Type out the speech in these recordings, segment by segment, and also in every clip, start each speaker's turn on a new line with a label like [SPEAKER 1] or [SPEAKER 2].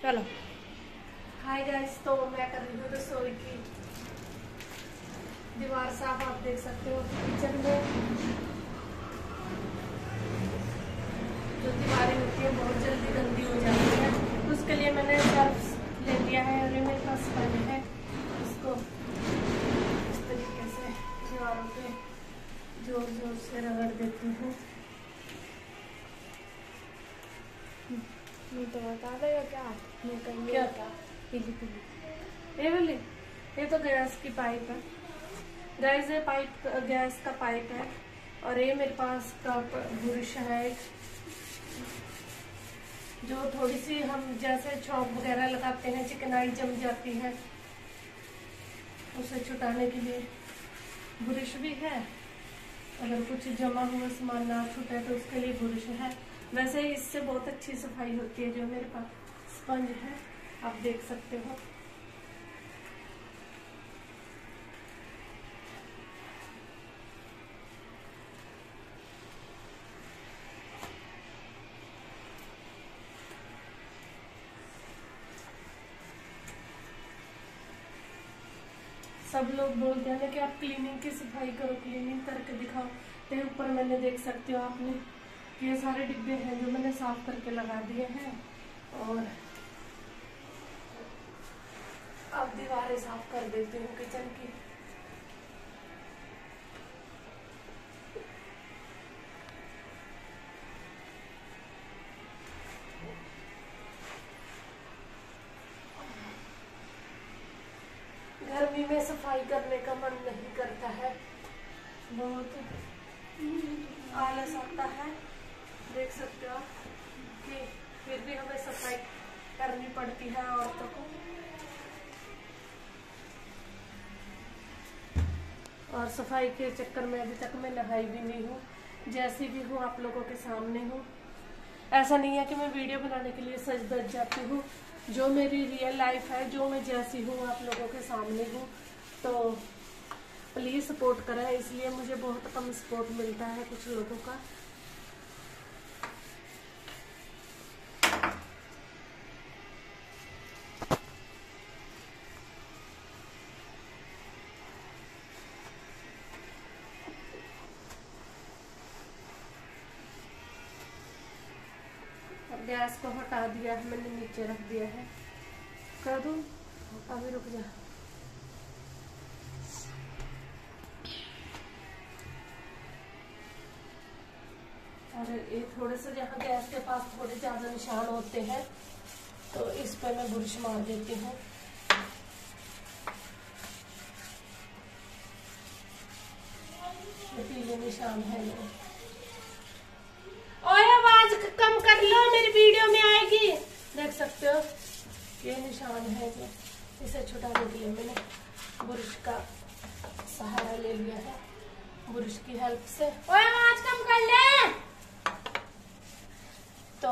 [SPEAKER 1] चलो। Hi guys, तो मैं कर रही हूँ रसोई की दीवार साफ। आप देख सकते हो किचन में जो दीवारें होती है बहुत जल्दी गंदी हो जाती है। उसके लिए मैंने सर्फ ले लिया है और ये मेरे पास स्पंज है। इसको इस तरीके से दीवारों पे जोर जोर से रगड़ देती हूँ।
[SPEAKER 2] नहीं तो बता देगा क्या? मैं कहीं
[SPEAKER 1] क्या था पीली पीली ये वाली? ये तो गैस की पाइप है गैस, ये पाइप गैस का पाइप है। और ये मेरे पास का ब्रश है जो थोड़ी सी हम जैसे छौंक वगैरह लगाते हैं, चिकनाई जम जाती है, उसे छुटाने के लिए ब्रश भी है। अगर कुछ जमा हुआ सामान ना छूटे तो उसके लिए ब्रश है। वैसे इससे बहुत अच्छी सफाई होती है। जो मेरे पास स्पंज है आप देख सकते हो। सब लोग बोलते हैं कि आप क्लीनिंग की सफाई करो, क्लीनिंग करके दिखाओ। तो ऊपर मैंने देख सकते हो आपने कि ये सारे डिब्बे हैं जो मैंने साफ करके लगा दिए हैं। और अब दीवारें साफ कर देती हूँ किचन की। गर्मी में सफाई करने का मन नहीं करता है, बहुत आलस आता है। देख सकते हो कि फिर भी हमें सफाई करनी पड़ती है औरतों को। और सफाई के चक्कर में अभी तक मैं नहाई भी नहीं हूँ। जैसी भी हूँ आप लोगों के सामने हूँ। ऐसा नहीं है कि मैं वीडियो बनाने के लिए सज धज जाती हूँ। जो मेरी रियल लाइफ है, जो मैं जैसी हूँ आप लोगों के सामने हूँ। तो प्लीज़ सपोर्ट करें। इसलिए मुझे बहुत कम सपोर्ट मिलता है कुछ लोगों का। गैस को हटा दिया है मैंने, नीचे रख दिया है। कर दूं? अभी रुक जा। और ये थोड़े से जहाँ गैस के पास थोड़े ज्यादा निशान होते हैं तो इस पे मैं ब्रश मार देती हूँ। पीले निशान है ये। और आवाज कम कर लो, मेरी वीडियो में आएगी। देख सकते हो ये निशान है जो, इसे छुटाने के लिए मैंने ब्रश का सहारा ले लिया है। ब्रश की हेल्प से। ओए आवाज कम कर ले। तो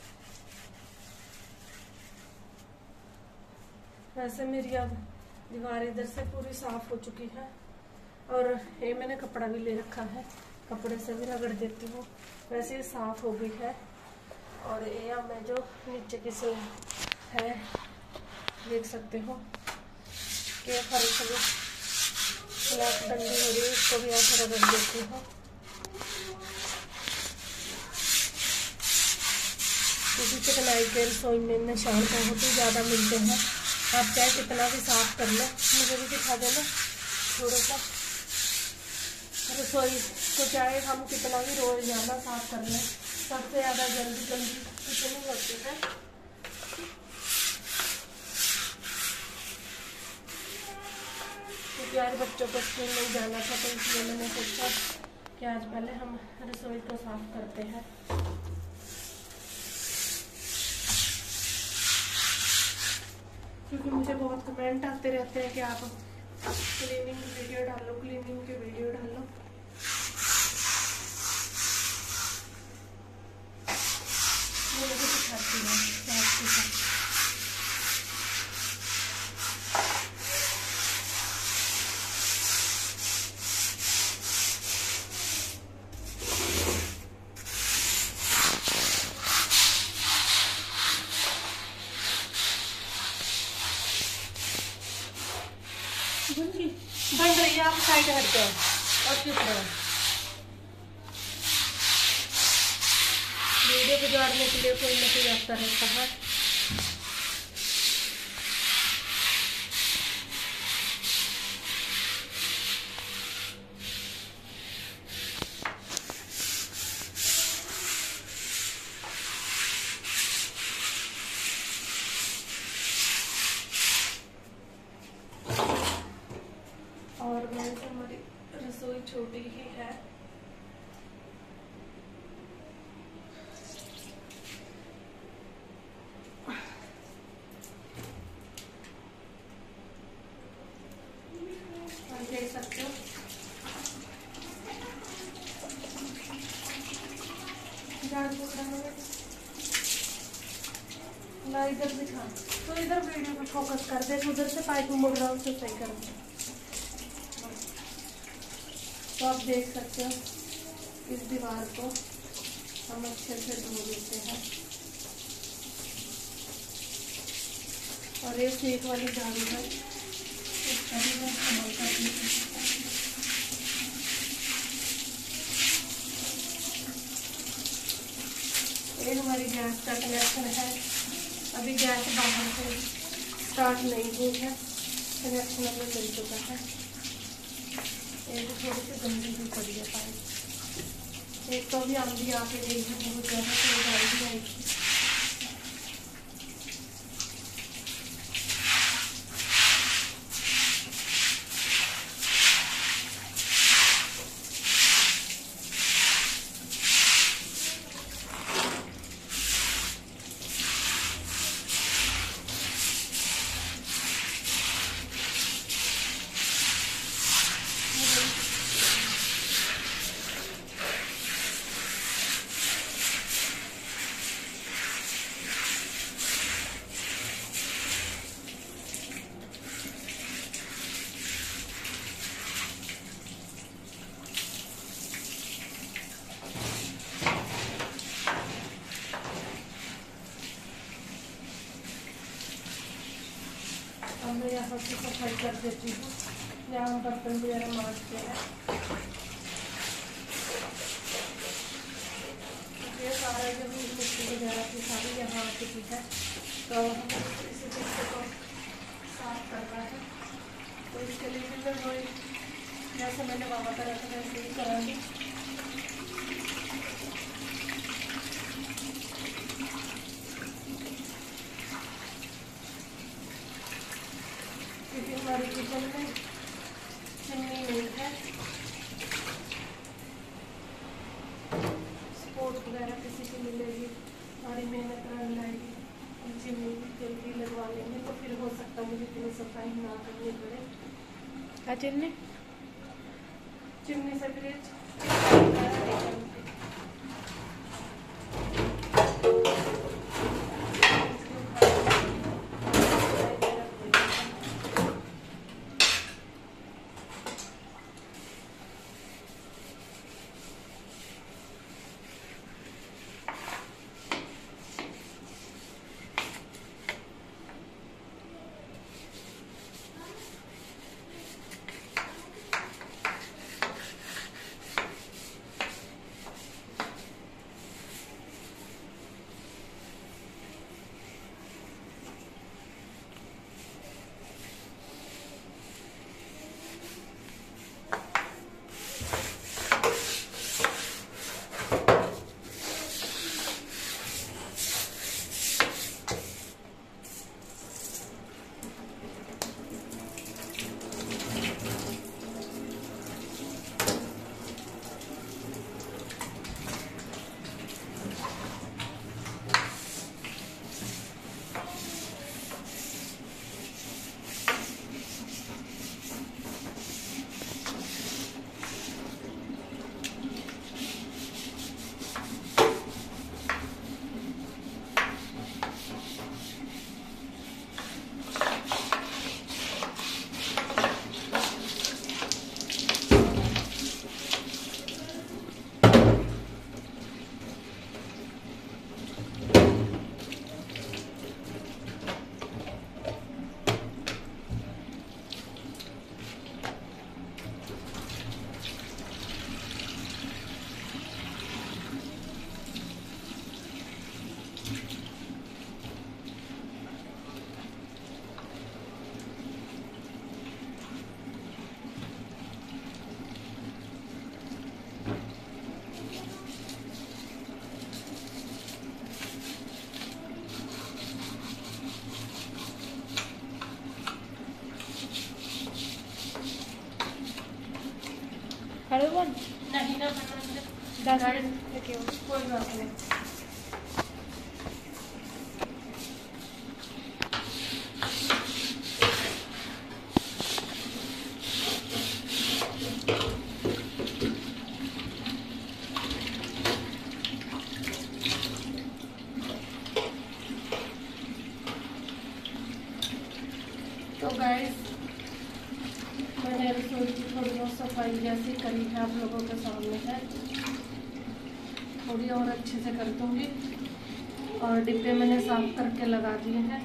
[SPEAKER 1] वैसे मेरी अब दीवार इधर से पूरी साफ हो चुकी है। और ये मैंने कपड़ा भी ले रखा है, कपड़े से भी रगड़ देती हूँ। वैसे ये साफ हो गई है। और ये अब मैं जो नीचे की स्लैब है देख सकते हो कि फर्श में स्लैब डंडी हो रही है, इसको भी ऐसे रगड़ देती हूँ। क्योंकि चिकनाई के रसोई में निशान बहुत ही ज़्यादा मिलते हैं। आप चाहे कितना भी साफ कर लो। मुझे भी दिखा देना थोड़ा सा। रसोई को चाहे हम कितना भी रोजाना साफ कर लें, सबसे ज़्यादा जल्दी कितनी होती है। क्योंकि आज बच्चों को स्कूल नहीं जाना था तो इसलिए मैंने सोचा कि आज पहले हम रसोई को साफ करते हैं। क्योंकि मुझे बहुत कमेंट आते रहते हैं कि आप क्लीनिंग की वीडियो डालो, क्लीनिंग की वीडियो डालो। मुझे दिखाती हूँ आपके साथ। बन रही है, आप साइड हट जाओ और चुप रहो। वीडियो बिगाड़ने के लिए कोई ना कोई आता रहता है। और वैसे हमारी रसोई छोटी ही है। और देख सकते हो ना, इधर दिखा तो इधर वीडियो पे फोकस कर दे, उधर से पाइप मुड़ रहा है उसे सही कर दे। तो आप देख सकते हो इस दीवार को हम अच्छे से धो देते हैं। और ये सेक वाली झाड़ू है, इसका भी मैं इस्तेमाल करती हूँ। ये हमारी गैस का कनेक्शन है। अभी गैस बाहर से स्टार्ट नहीं हुई है, कनेक्शन हमें मिल चुका है। एक थोड़ी सी गंदी भी पड़ी है पाइप। एक तो अभी आंधी आके गई है बहुत ज़्यादा, तो गाड़ी भी आएगी। अब मैं यहाँ से सफाई कर देती हूँ, यहाँ बर्तन वगैरह मांजते हैं। ये सारा जो मिट्टी वगैरह की सारी यहाँ आ चुकी है, तो हमें इसी चीज़ को साफ करना है। तो इसके लिए भी मैं वही जैसे मैंने बाबा करा था वैसे ही करांगी। क्योंकि हमारे किचन में चिमनी नहीं है, सपोर्ट वगैरह किसी की मिलेगी, सारी मेहनत कर लाएगी, चिमनी जल्दी लगवा लेंगे तो फिर हो सकता है मुझे इतनी सफाई ना करनी पड़े।
[SPEAKER 2] क्या चिमनी?
[SPEAKER 1] चिमनी से फ्रिज
[SPEAKER 2] खड़े बन
[SPEAKER 1] नहीं ना बनने
[SPEAKER 2] 10 मिनट लेके आओ।
[SPEAKER 1] कोई बात नहीं। तो गाइस मैंने रसोई की थोड़ी बहुत सफाई जैसी करी है, आप लोगों के सामने है। थोड़ी और अच्छे से कर दूंगी। और डिब्बे मैंने साफ करके लगा दिए हैं।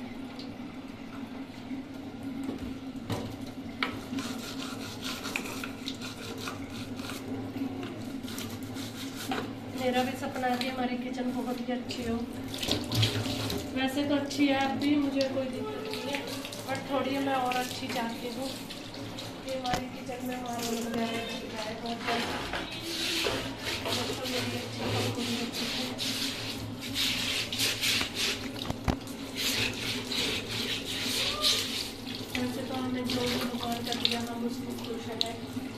[SPEAKER 1] मेरा भी सपना है कि हमारी किचन बहुत ही अच्छी हो। वैसे तो अच्छी है, अब भी मुझे कोई दिक्कत नहीं है, बट थोड़ी मैं और अच्छी चाहती हूँ कि हमारी किचन में मार्बल वगैरह लग जाए बहुत जल्दी। तो मेरी अच्छी है। वैसे तो हमने जो भी भगवान कर दिया हम उसमें खुश है।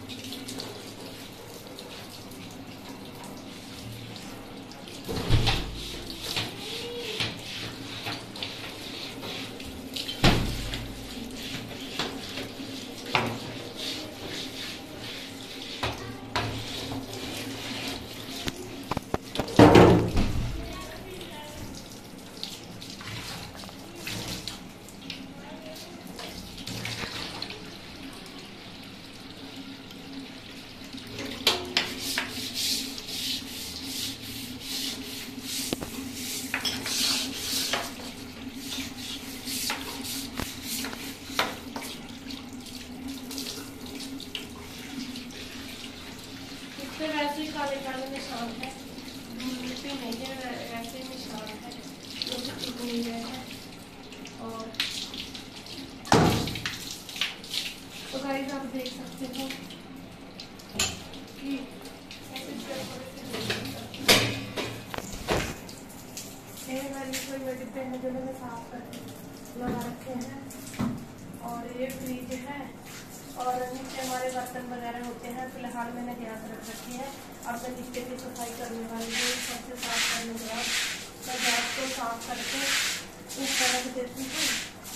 [SPEAKER 1] वैसे ही काले काले निशान है, मिट्टी नहीं है, ऐसे निशान है जो कि टिक नहीं रहे हैं। और तो गाइस आप देख सकते हो कि वाले डिब्बे हैं जो मैंने साफ करके लगा रखे हैं। और ये फ्रिज है और नीचे हमारे बर्तन वगैरह होते हैं। फिलहाल मैंने गैस रख रखी है। अब मैं नीचे की सफाई करने वाली हूँ। सबसे साफ करने के बाद मैं गैस को साफ करके ऊपर रख देती हूँ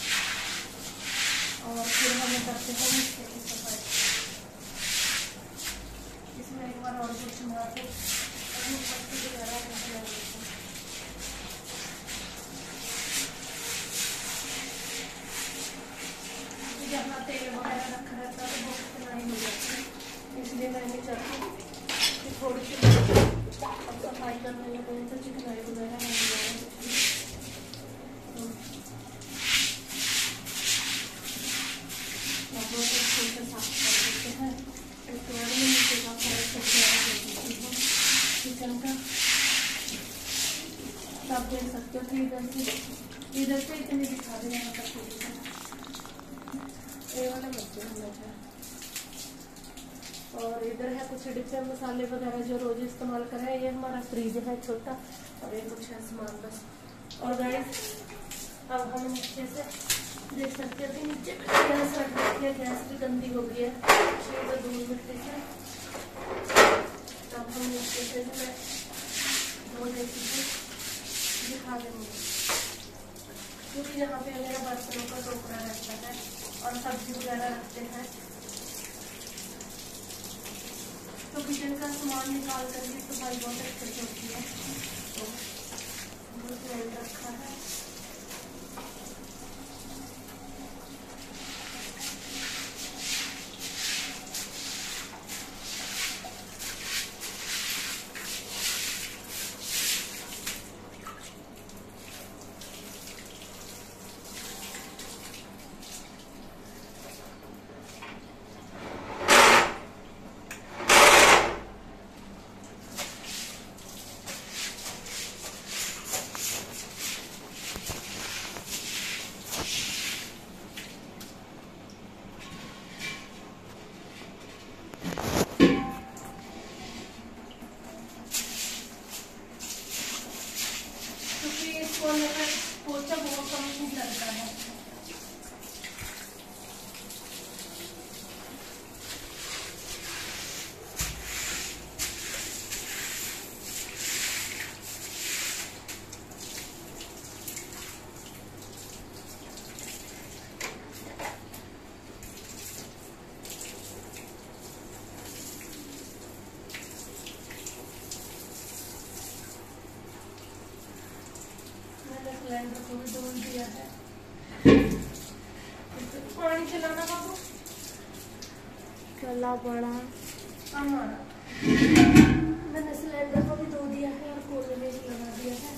[SPEAKER 1] और फिर हमें करते हैं नीचे की सफाई। इसमें एक बार और कुछ मिला के पत्ती वगैरह रख लेते हैं। जहाँ तेल वगैरह रखा रहता है तो बहुत चिकनाई हो जाती है, इसलिए मैं नहीं चाहती कि थोड़ी सी सफाई करने लगे तो चिकनाई वगैरह नहीं जाए। बहुत अच्छे से साफ कर देते हैं। उसके बाद में नीचे का फर्श वगैरह दे देती हूँ किचन का। आप देख सकते हो कि इधर से इतनी दिखा दे यहाँ तक वाला मत है। और इधर है कुछ डिब्बे मसाले वगैरह जो रोज इस्तेमाल कर रहे हैं। ये हमारा फ्रीज है छोटा और ये कुछ है सामान बस। और गाइस अब हम नीचे से देख सकते हैं कि नीचे गैस रख रखी है। गैस भी गंदी हो गई है धूल मिट्टी से। अब हम नीचे से भी मैं धो देती हूँ, दिखा देंगे क्योंकि यहाँ पे मेरा बर्तनों का टोकरा रहता है और सब्जी वगैरह रखते हैं तो किचन का सामान निकाल कर भी सफाई बहुत अच्छे से होती है। तो तेल रखा है। सिलेंडर को भी धो दिया है। पानी चलाना बाबू
[SPEAKER 2] चला पड़ा।
[SPEAKER 1] हमारा मैंने सिलेंडर को भी धो दिया है और कोले में भी लगा दिया है।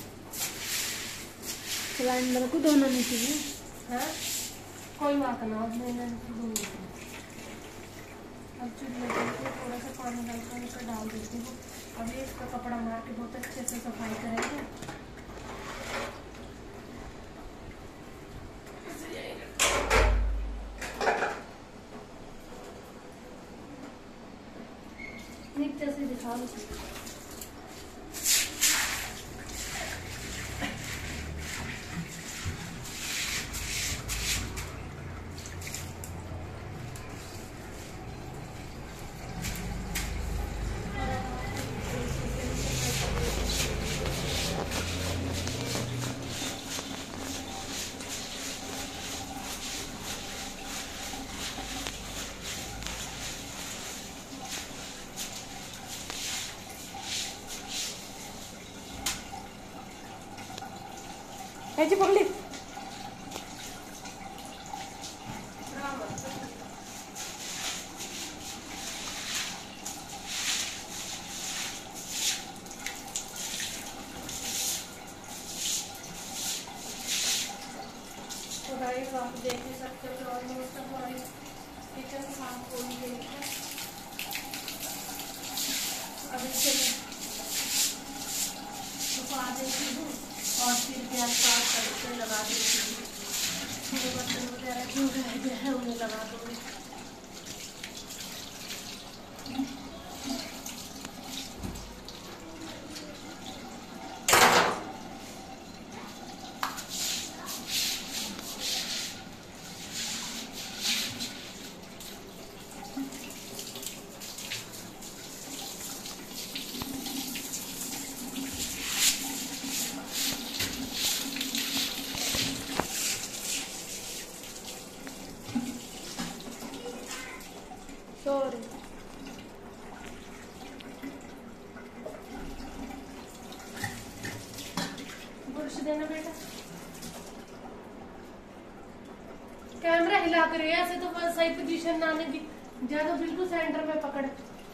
[SPEAKER 2] सिलेंडर को धोना नहीं चाहिए।
[SPEAKER 1] हाँ कोई बात ना, मैंने धो दिया। अब चूल्हे पर थोड़ा सा पानी डालकर इसका डाल देती हूँ। अभी इसका कपड़ा मार के बहुत अच्छे से सफाई करेंगे। नीचे से दिखा लो।
[SPEAKER 2] ऐसे पकड़ी।
[SPEAKER 1] तो गाइस आप देख ही सकते हो ऑलमोस्ट हमारी किचन साफ हो गई है। अभी से सुखा देती हूँ और फिर गैस साफ करके लगा देती हूँ। थोड़े बर्तन वगैरह जो रह गए हैं उन्हें लगा दूँगी।
[SPEAKER 2] सॉरी।
[SPEAKER 1] बुरश देना बेटा। कैमरा हिला कर ऐसे तो सही पोजीशन ना आने दी। ज्यादा बिल्कुल सेंटर में पकड़।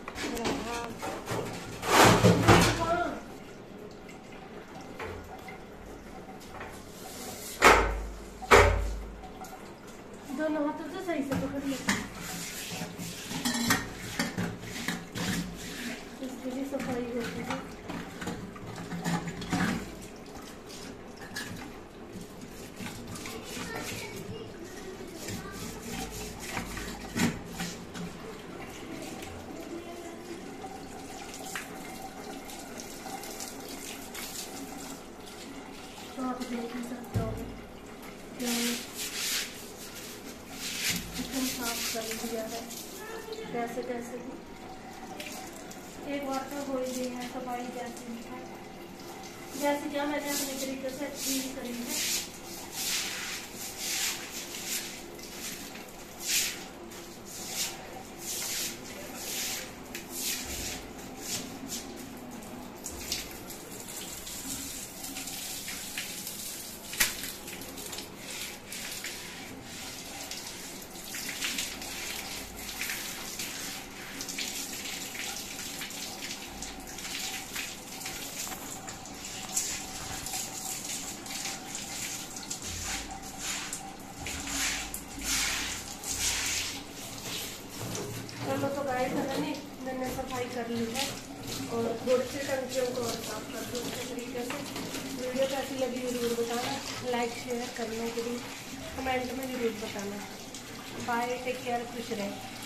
[SPEAKER 1] दोनों हाथों से सही से पकड़ ले। इसकी भी सफाई होती है। तो आप देख ही सकते हो किचन साफ कर दिया है कैसे कैसे भी। एक बार तो हो ही गई है सफाई जैसी है, जैसे क्या मैंने अपने तरीके से अच्छी ही करी है। चलो तो गाइस मैंने सफाई कर ली है और थोड़ी सी टंकियों को और साफ कर दो अच्छे तरीके से। वीडियो कैसी लगी जरूर बताना, लाइक शेयर करने के लिए कमेंट में जरूर बताना। बाय, टेक केयर, खुश रहे।